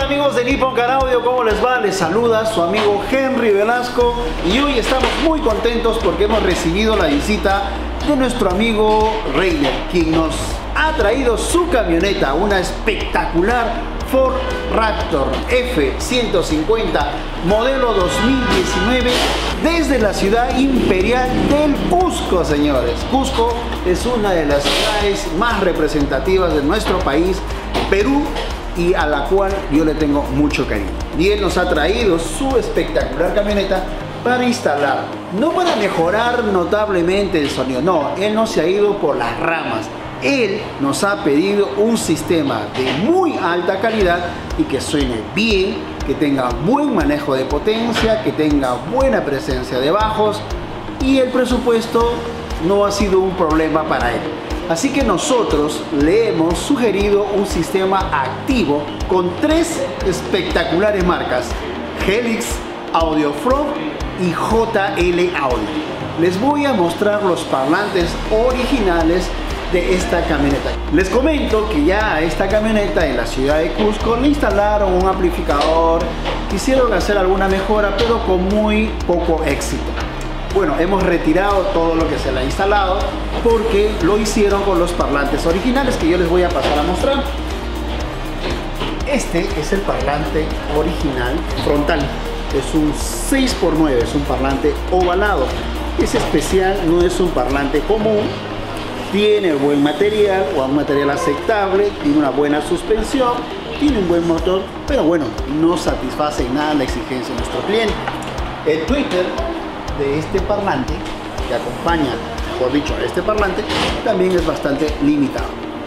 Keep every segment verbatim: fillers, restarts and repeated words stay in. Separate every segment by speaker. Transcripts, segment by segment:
Speaker 1: Amigos de Nippon Car Audio, ¿cómo les va? Les saluda su amigo Henry Velasco y hoy estamos muy contentos porque hemos recibido la visita de nuestro amigo Reiner, quien nos ha traído su camioneta, una espectacular Ford Raptor F ciento cincuenta modelo dos mil diecinueve desde la ciudad imperial del Cusco, señores. Cusco es una de las ciudades más representativas de nuestro país, Perú, y a la cual yo le tengo mucho cariño. Y él nos ha traído su espectacular camioneta para instalar, no para mejorar notablemente el sonido, no, él no se ha ido por las ramas. Él nos ha pedido un sistema de muy alta calidad y que suene bien, que tenga buen manejo de potencia, que tenga buena presencia de bajos, y el presupuesto no ha sido un problema para él. Así que nosotros le hemos sugerido un sistema activo con tres espectaculares marcas: Helix, Audiofrog y J L Audio. Les voy a mostrar los parlantes originales de esta camioneta. Les comento que ya a esta camioneta en la ciudad de Cusco le instalaron un amplificador, quisieron hacer alguna mejora, pero con muy poco éxito. Bueno, hemos retirado todo lo que se le ha instalado porque lo hicieron con los parlantes originales que yo les voy a pasar a mostrar. Este es el parlante original frontal. Es un seis por nueve, es un parlante ovalado. Es especial, no es un parlante común. Tiene buen material, o un material aceptable, tiene una buena suspensión, tiene un buen motor, pero bueno, no satisface en nada la exigencia de nuestro cliente. El Twitter de este parlante, que acompaña, mejor dicho, a este parlante, también es bastante limitado.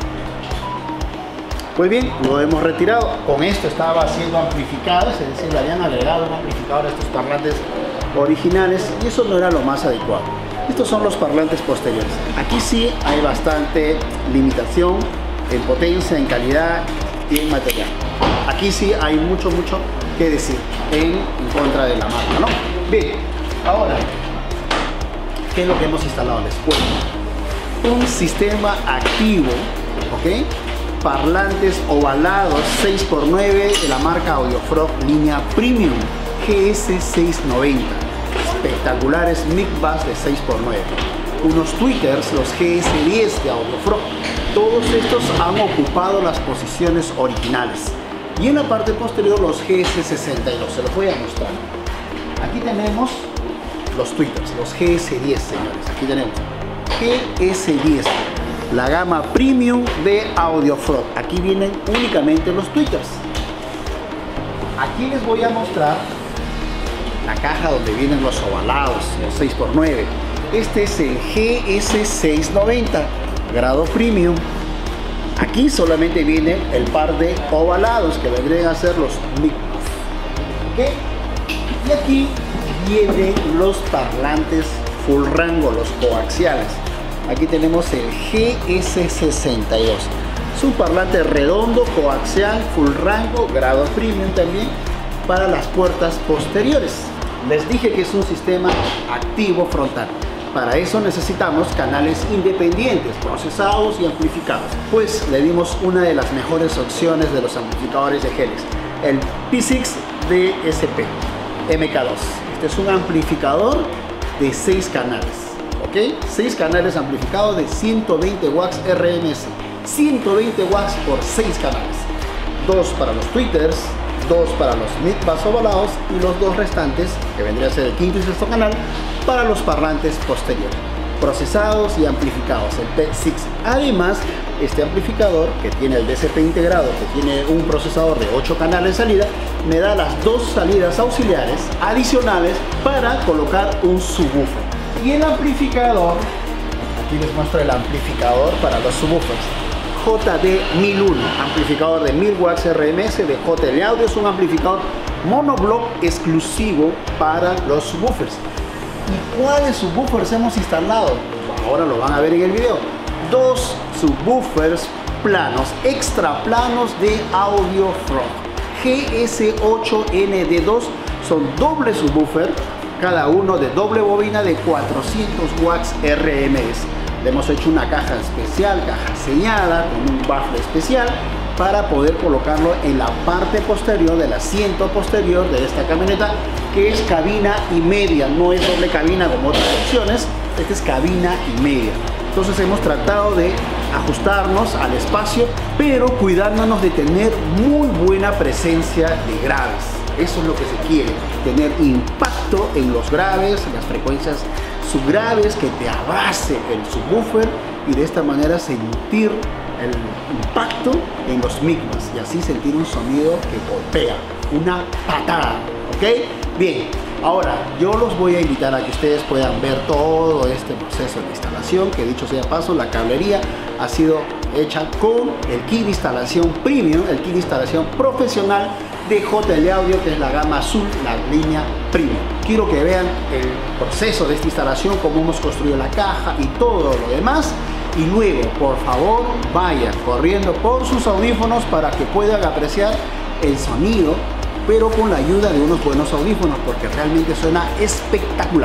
Speaker 1: Pues bien, lo hemos retirado. Con esto estaba siendo amplificado, es decir, le habían agregado un amplificador a estos parlantes originales y eso no era lo más adecuado. Estos son los parlantes posteriores. Aquí sí hay bastante limitación en potencia, en calidad y en material. Aquí sí hay mucho, mucho que decir en, en contra de la marca, ¿no? Bien, ahora, ¿qué es lo que hemos instalado? Les cuento. Un sistema activo, ¿ok? Parlantes ovalados seis por nueve de la marca Audiofrog línea Premium G S seiscientos noventa. Espectaculares mic bus de seis por nueve, unos tweeters, los G S diez de Audiofrog. Todos estos han ocupado las posiciones originales y en la parte posterior los G S sesenta y dos. Se los voy a mostrar. Aquí tenemos los tweeters, los G S diez, señores. Aquí tenemos G S diez, la gama premium de Audiofrog. Aquí vienen únicamente los tweeters. Aquí les voy a mostrar la caja donde vienen los ovalados, los seis por nueve. Este es el G S seiscientos noventa, grado premium. Aquí solamente viene el par de ovalados que vendrían a ser los mic. ¿Okay? Y aquí vienen los parlantes full rango, los coaxiales. Aquí tenemos el G S sesenta y dos. Es un parlante redondo, coaxial, full rango, grado premium también, para las puertas posteriores. Les dije que es un sistema activo frontal. Para eso necesitamos canales independientes, procesados y amplificados. Pues le dimos una de las mejores opciones de los amplificadores de Helix, el P seis D S P M K dos. Este es un amplificador de seis canales, ¿ok? seis canales amplificados de ciento veinte watts R M S. ciento veinte watts por seis canales. Dos para los tweeters, dos para los mic bus ovalados y los dos restantes, que vendría a ser el quinto y sexto canal, para los parlantes posteriores, procesados y amplificados, el P seis. Además, este amplificador, que tiene el D S P integrado, que tiene un procesador de ocho canales de salida, me da las dos salidas auxiliares adicionales para colocar un subwoofer. Y el amplificador, aquí les muestro el amplificador para los subwoofers. J D mil uno, amplificador de mil watts R M S de J L Audio. Es un amplificador monoblock exclusivo para los subwoofers. ¿Y cuáles subwoofers hemos instalado? Ahora lo van a ver en el video. Dos subwoofers planos, extra planos de Audiofrog G S ocho N D dos. Son doble subwoofer, cada uno de doble bobina de cuatrocientos watts R M S. Le hemos hecho una caja especial, caja sellada, con un baffle especial, para poder colocarlo en la parte posterior del asiento posterior de esta camioneta, que es cabina y media, no es doble cabina como otras opciones, esta es cabina y media. Entonces hemos tratado de ajustarnos al espacio, pero cuidándonos de tener muy buena presencia de graves. Eso es lo que se quiere, tener impacto en los graves, en las frecuencias subgraves, que te abrace el subwoofer y de esta manera sentir el impacto en los micmas y así sentir un sonido que golpea, una patada, ¿ok? Bien, ahora yo los voy a invitar a que ustedes puedan ver todo este proceso de instalación, que dicho sea paso, la cablería ha sido hecha con el kit de instalación premium, el kit de instalación profesional de J L Audio, que es la gama azul, la línea premium. Quiero que vean el proceso de esta instalación, cómo hemos construido la caja y todo lo demás. Y luego, por favor, vayan corriendo por sus audífonos para que puedan apreciar el sonido, pero con la ayuda de unos buenos audífonos, porque realmente suena espectacular.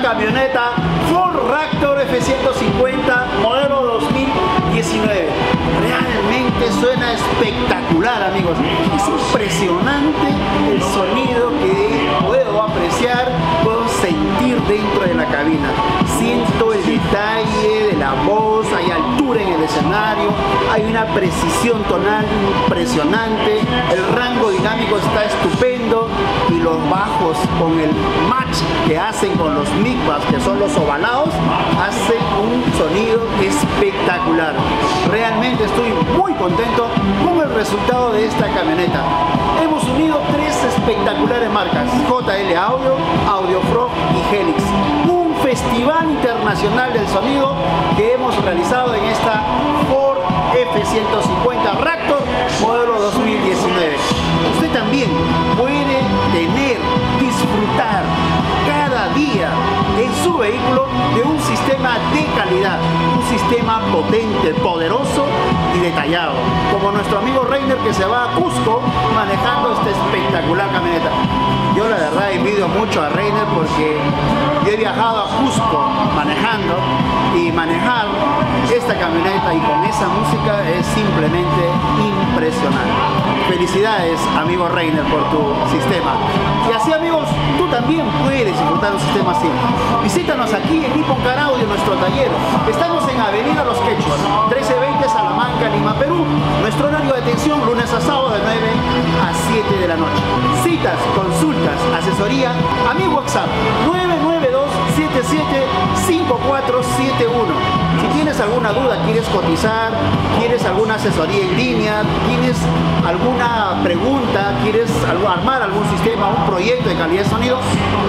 Speaker 1: camioneta Ford Raptor F ciento cincuenta modelo dos mil diecinueve. Realmente suena espectacular, amigos. Es impresionante el sonido que puedo apreciar, puedo sentir dentro de la cabina. Siento el detalle de la voz, hay altura en el escenario, hay una precisión tonal impresionante, el rango dinámico está estupendo y los bajos con el match que hacen con los micbas, que son los ovalados, hacen un sonido espectacular. Realmente estoy muy contento con el resultado de esta camioneta. Hemos unido tres espectaculares marcas: J L Audio, AudioFrog y Helix. Un festival internacional del sonido que hemos realizado en esta Ford F ciento cincuenta Raptor modelo dos mil diecinueve. Usted también puede tener, disfrutar cada día en su vehículo de un sistema de calidad, un sistema potente, poderoso y detallado, como nuestro amigo Reiner, que se va a Cusco manejando esta espectacular camioneta. Yo la verdad envidio mucho a Reiner porque yo he viajado a Cusco manejando, y manejar esta camioneta y con esa música es simplemente impresionante. Felicidades, amigo Reiner, por tu sistema. Y así, amigos, tú también puedes disfrutar un sistema así. Visítanos aquí en Nippon Car Audio, nuestro taller. Estamos en Avenida Los Quechos, trece veinte Salamanca, Lima, Perú. Nuestro horario de atención lunes a sábado de nueve a siete de la noche. Citas, consultas, asesoría a mi WhatsApp nueve nueve dos siete siete cinco cuatro siete uno. Si tienes alguna duda, quieres cotizar, quieres alguna asesoría en línea, tienes alguna pregunta, quieres armar algún sistema, un proyecto de calidad de sonido,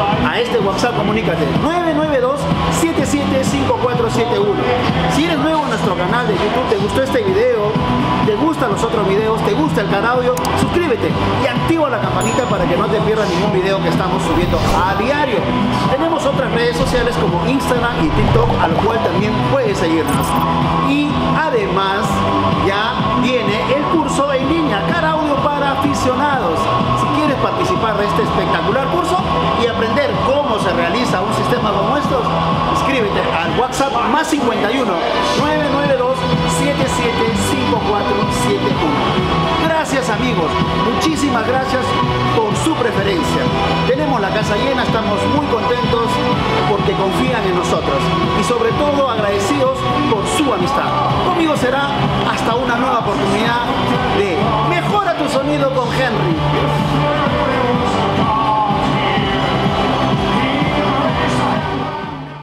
Speaker 1: a este WhatsApp comunícate nueve nueve dos siete siete cinco cuatro siete uno. Si eres nuevo en nuestro canal de YouTube, te gustó este video, te gustan los otros videos, te gusta el Car Audio, suscríbete y activa la campanita para que no te pierdas ningún video que estamos subiendo a diario. Tenemos otras redes sociales como Instagram y TikTok, al cual también puedes seguirnos. Y además ya viene el curso en línea Car Audio para aficionados. Si quieres participar de este espectacular curso y aprender cómo se realiza un sistema como estos, escríbete al WhatsApp más cincuenta y uno nueve nueve dos siete siete cinco cuatro siete uno. Gracias, amigos, muchísimas gracias por su preferencia. Tenemos la casa llena, estamos muy contentos porque confían en nosotros y sobre todo agradecidos por su amistad. Conmigo será hasta una nueva oportunidad de Mejora tu Sonido con Henry.